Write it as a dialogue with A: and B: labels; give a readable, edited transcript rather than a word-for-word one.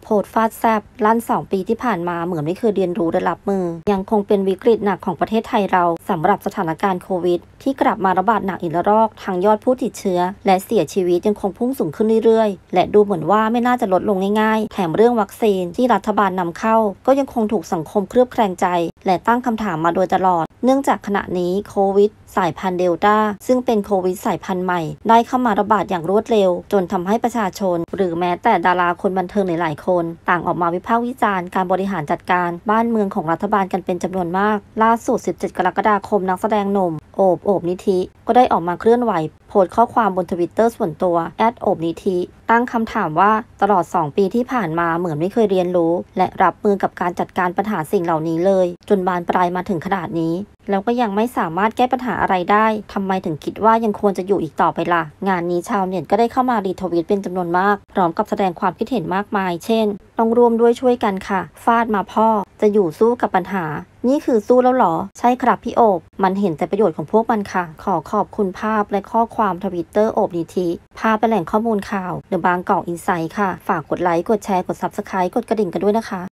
A: โพสต์ฟาดแซบลั่น2 ปีที่ผ่านมาเหมือนไม่เคยเรียนรู้และรับมือยังคงเป็นวิกฤตหนักของประเทศไทยเราสำหรับสถานการณ์โควิดที่กลับมาระบาดหนักอีกระลอกทางยอดผู้ติดเชื้อและเสียชีวิตยังคงพุ่งสูงขึ้นเรื่อยๆและดูเหมือนว่าไม่น่าจะลดลงง่ายๆแถมเรื่องวัคซีนที่รัฐบาลนำเข้าก็ยังคงถูกสังคมเคลือบแคลงใจและตั้งคำถามมาโดยตลอดเนื่องจากขณะนี้โควิดสายพันธุ์เดลต้าซึ่งเป็นโควิดสายพันธุ์ใหม่ได้เข้ามาระบาดอย่างรวดเร็วจนทำให้ประชาชนหรือแม้แต่ดาราคนบันเทิงหลายๆคนต่างออกมาวิพากษ์วิจารณ์การบริหารจัดการบ้านเมืองของรัฐบาลกันเป็นจำนวนมากล่าสุด17 กรกฎาคมนักแสดงหนุ่มโอบนิธิก็ได้ออกมาเคลื่อนไหวโพสต์ข้อความบน Twitter ส่วนตัวโอบนิธิตั้งคำถามว่าตลอด2 ปีที่ผ่านมาเหมือนไม่เคยเรียนรู้และรับมือกับการจัดการปัญหาสิ่งเหล่านี้เลยจนบานปลายมาถึงขนาดนี้แล้วก็ยังไม่สามารถแก้ปัญหาอะไรได้ทำไมถึงคิดว่ายังควรจะอยู่อีกต่อไปล่ะงานนี้ชาวเน็ตก็ได้เข้ามารีทวีตเป็นจำนวนมากพร้อมกับแสดงความคิดเห็นมากมายเช่นต้องร่วมด้วยช่วยกันค่ะฟาดมาพ่อจะอยู่สู้กับปัญหานี่คือสู้แล้วหรอใช่ครับพี่โอบมันเห็นแต่ประโยชน์ของพวกมันค่ะขอบคุณภาพและข้อความทวิตเตอร์โอบนิธิภาพเป็นแหล่งข้อมูลข่าวเดอะบางกอกอินไซด์ค่ะฝากกดไลค์กดแชร์กด Subscribe กดกระดิ่งกันด้วยนะคะ